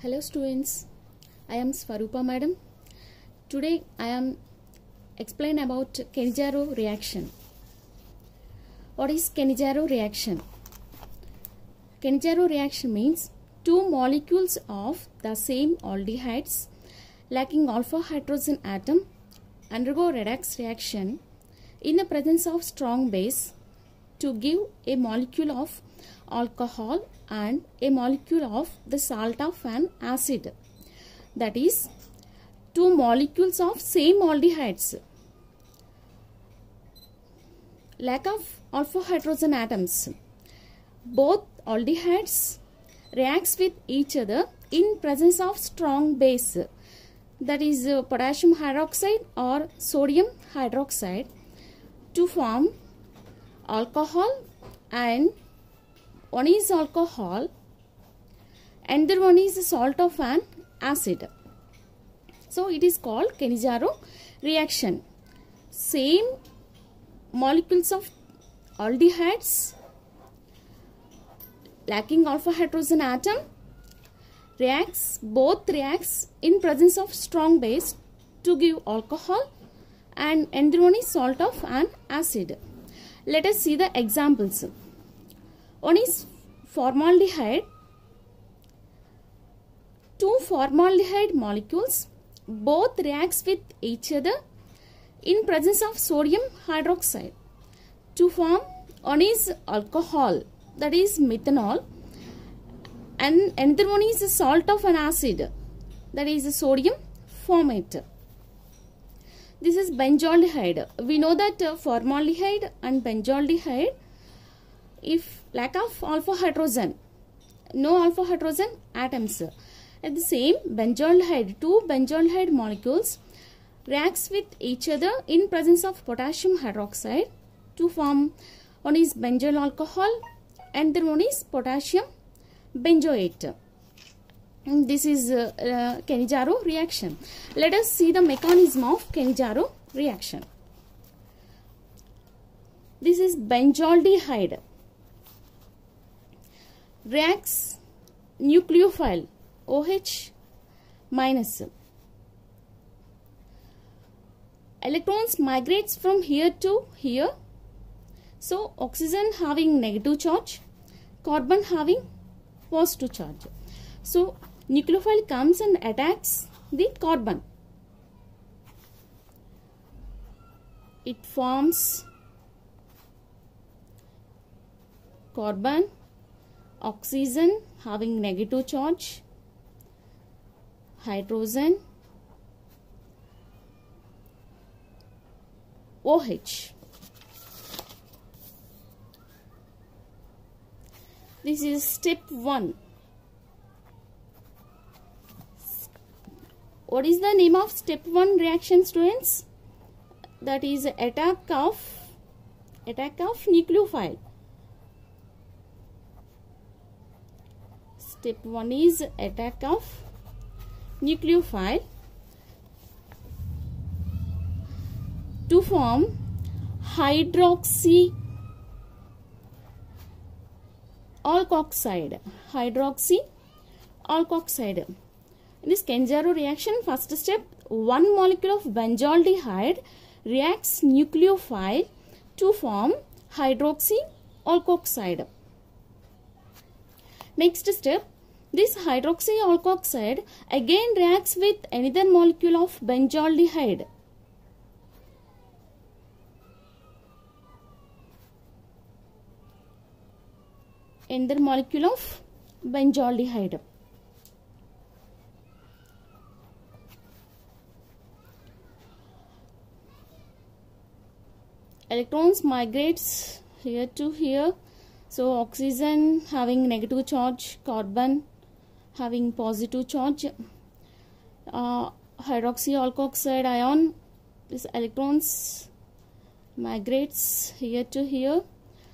Hello students, I am Swarupa madam. Today I am explain about Cannizzaro reaction. What is Cannizzaro reaction? Cannizzaro reaction means two molecules of the same aldehydes lacking alpha hydrogen atom undergo redox reaction in the presence of strong base to give a molecule of alcohol and a molecule of the salt of an acid. That is, two molecules of same aldehydes. Lack of alpha hydrogen atoms. Both aldehydes reacts with each other in presence of strong base. That is potassium hydroxide or sodium hydroxide to form alcohol, and one is alcohol and the one is the salt of an acid. So it is called Cannizzaro reaction. Same molecules of aldehydes lacking alpha hydrogen atom both reacts in presence of strong base to give alcohol, and another one is salt of an acid. Let us see the examples. One is formaldehyde. Two formaldehyde molecules both reacts with each other in presence of sodium hydroxide to form one is alcohol, that is methanol, and another one is the salt of an acid, that is sodium formate. This is benzaldehyde. We know that formaldehyde and benzaldehyde, if lack of alpha hydrogen, no alpha hydrogen atoms. At the same benzaldehyde, two benzaldehyde molecules reacts with each other in presence of potassium hydroxide to form one is benzyl alcohol and the one is potassium benzoate. And this is Cannizzaro reaction. Let us see the mechanism of Cannizzaro reaction. This is benzaldehyde. Reacts nucleophile OH minus. Electrons migrates from here to here. So oxygen having negative charge, carbon having positive charge. So nucleophile comes and attacks the carbon. It forms carbon, oxygen having negative charge, hydrogen, OH. This is step 1. What is the name of step 1 reaction, students? That is attack of nucleophile. Step 1 is attack of nucleophile to form hydroxy alkoxide. In this Cannizzaro reaction, first step, one molecule of benzaldehyde reacts nucleophile to form hydroxy alkoxide. Next step, this hydroxy alkoxide again reacts with another molecule of benzaldehyde. Another molecule of benzaldehyde. Electrons migrates here to here. So oxygen having negative charge, carbon having positive charge. Hydroxy alkoxide ion, this electrons migrates here to here,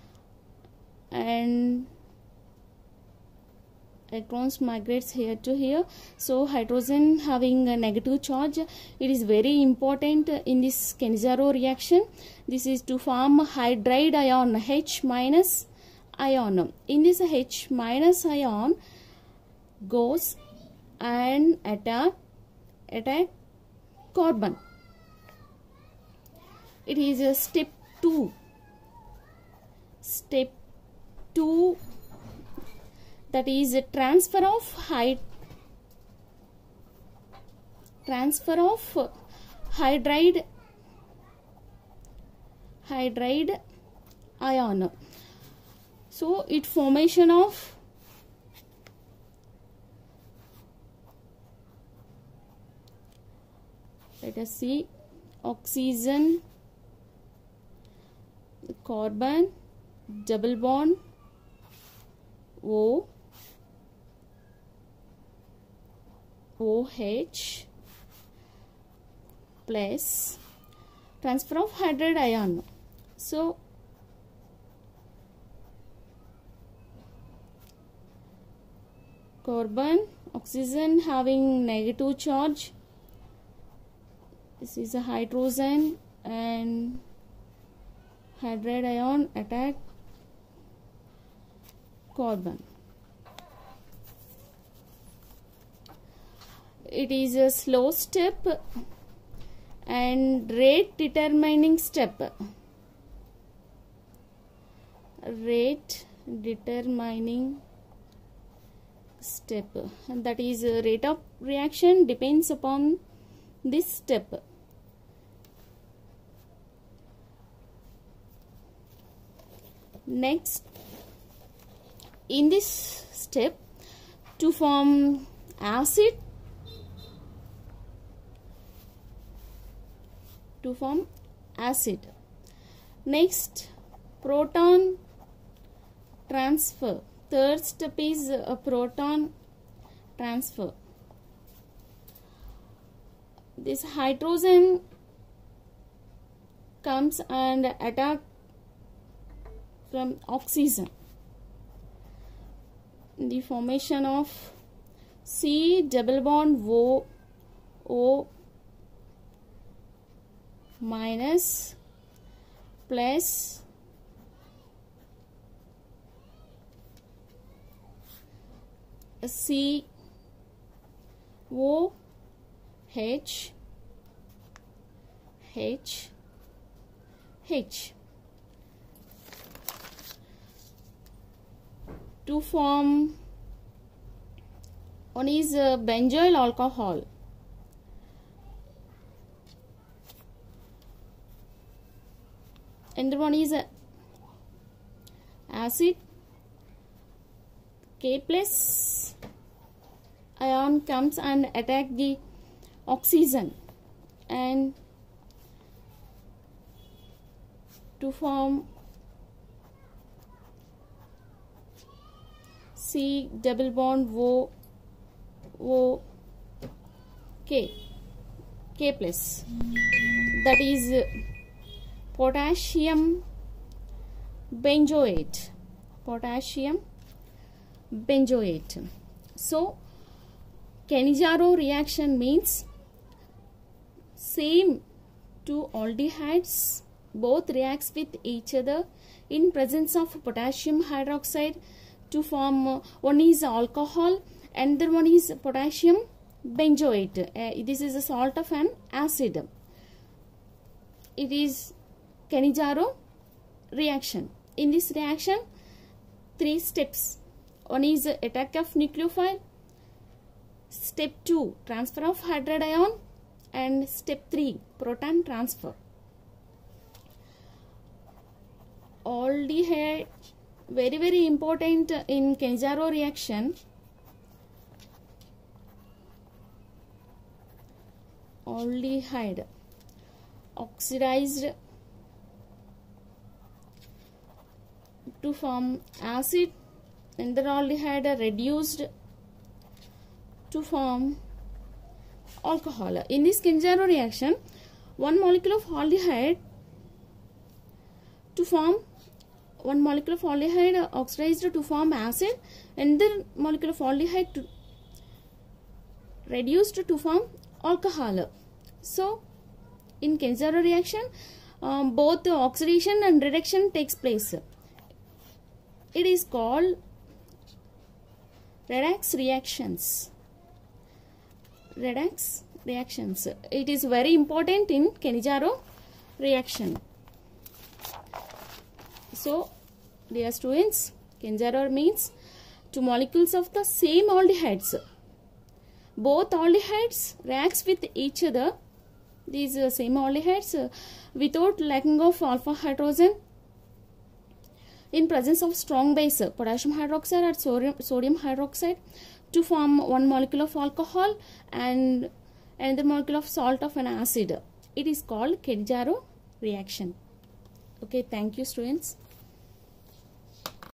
and electrons migrates here to here. So hydrogen having a negative charge. It is very important in this Cannizzaro reaction. This is to form hydride ion, H minus ion. In this H minus ion goes and attack carbon. It is a step 2. Step 2, that is a transfer of hydride ion. So it formation of let us see oxygen, carbon, double bond OH plus transfer of hydride ion. So carbon, oxygen having negative charge. This is a hydrogen, and hydride ion attack carbon. It is a slow step and rate determining step. Rate determining step, and that is rate of reaction depends upon this step. Next, in this step, to form acid, next proton transfer. Third step is a proton transfer. This hydrogen comes and attack from oxygen. The formation of C double bond O minus plus C O H to form one is benzoyl alcohol. And one is acid. K plus ion comes and attack the oxygen, and to form C double bond O K plus, that is potassium benzoate. So Cannizzaro reaction means same two aldehydes both reacts with each other in presence of potassium hydroxide to form one is alcohol and the one is potassium benzoate. This is a salt of an acid. It is Cannizzaro reaction. In this reaction, 3 steps. One is attack of nucleophile, step 2 transfer of hydride ion, and step 3 proton transfer. Aldehyde, very important in Cannizzaro reaction. Aldehyde oxidized to form acid, and the aldehyde reduced to form alcohol. In this Cannizzaro reaction, one molecule of aldehyde oxidized to form acid, and the molecule of aldehyde reduced to form alcohol. So in Cannizzaro reaction, both oxidation and reduction takes place. It is called redox reactions. redox reactions. It is very important in Cannizzaro reaction. So, dear students, Cannizzaro means two molecules of the same aldehydes. Both aldehydes reacts with each other. These same aldehydes without lacking of alpha hydrogen in presence of strong base, potassium hydroxide or sodium hydroxide, to form one molecule of alcohol and another molecule of salt of an acid. It is called Cannizzaro reaction. Okay, thank you students.